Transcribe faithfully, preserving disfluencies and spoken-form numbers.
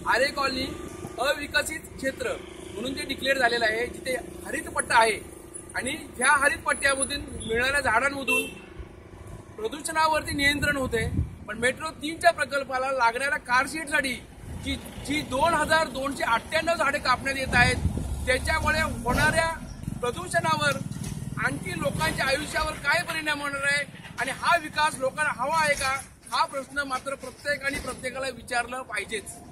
आरे colony अविकसित क्षेत्र म्हणून ते डिक्लेअर झालेलं आहे, जिथे हरित पट्टा आहे आणि ह्या हरित पट्ट्यामधून मिळणाऱ्या झाडांमधून प्रदूषणावरती नियंत्रण होते। पण मेट्रो तीनच्या प्रकल्पाला लागणाऱ्या कारशेडसाठी जी जी दोन हजार दोनशे अठ्ठ्याण्णव झाडे कापण्यात येत आहेत, त्याच्यामुळे होणाऱ्या प्रदूषणावर आणखी लोकांच्या आयुष्यावर काय परिणाम होणार आहे आणि हा विकास लोकांना हवा आहे का, हा प्रश्न मात्र प्रत्येकाने प्रत्येकाला विचारलं पाहिजेच।